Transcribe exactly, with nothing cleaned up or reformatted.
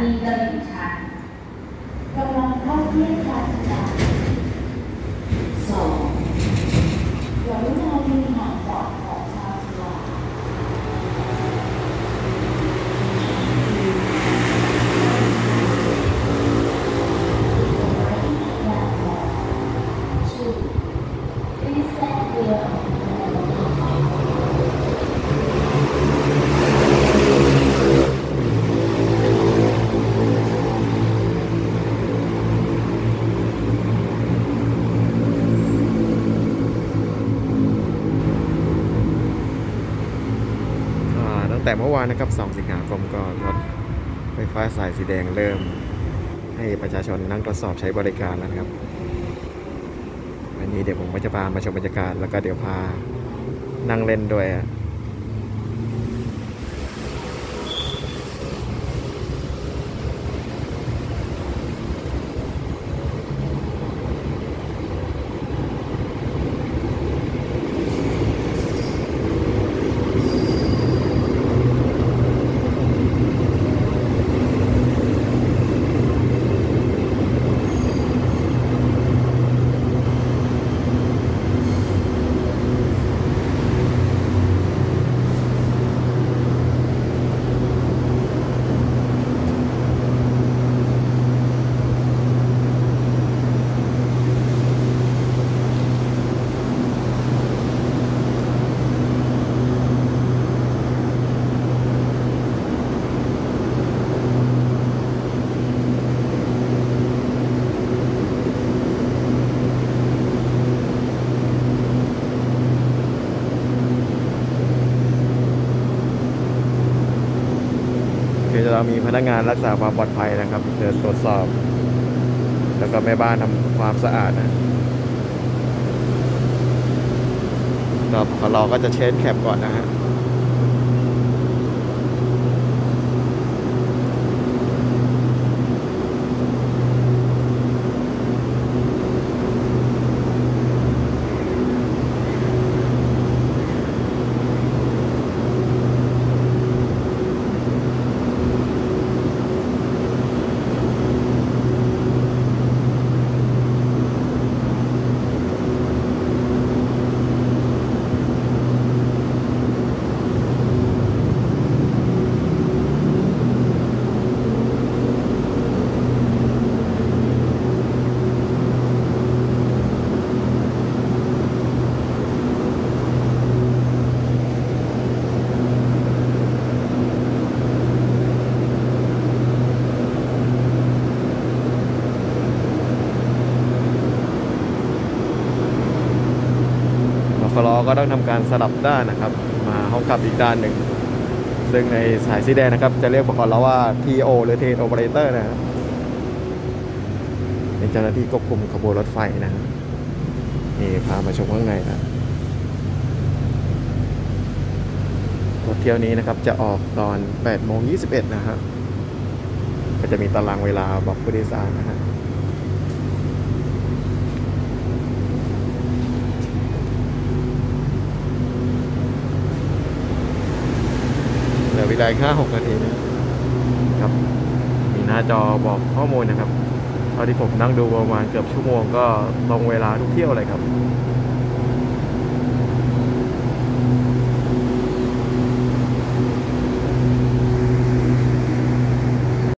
นีตลิ่งชันกำลังเข้าเทียบชาญชาสองกรุณายืนห่างจากขอบชาญชาแต่เมื่อวานนะครับสองสิงหาคมก็รถไฟฟ้าสายสีแดงเริ่มให้ประชาชนนั่งทดสอบใช้บริการแล้วนะครับวันนี้เดี๋ยวผมก็จะพามาชมบรรยากาศแล้วก็เดี๋ยวพานั่งเล่นด้วย คือเรามีพนักงานรักษาความปลอดภัยนะครับเดินตรวจสอบแล้วก็แม่บ้านทำความสะอาดนะเราก็จะเช็คแคปก่อนนะฮะคลอก็ต้องทำการสลับด้านนะครับมาห้องขับอีกด้านหนึ่งซึ่งในสายสีแดงนะครับจะเรียกบกลว่า ที โอ หรือ Train Operator นะครับเป็นเจ้าหน้าที่ควบคุมขบวนรถไฟนะนี่พามาชมข้างในนะรถเที่ยวนี้นะครับจะออกตอน แปดโมงยี่สิบเอ็ด นะครับก็จะมีตารางเวลาบอกผู้โดยสารนะฮะเหลือเวลาแค่หกนาทีนะครับมีหน้าจอบอกข้อมูลนะครับเท่าที่ผมนั่งดูประมาณเกือบชั่วโมงก็ตรงเวลาทุกเที่ยวเลยครับ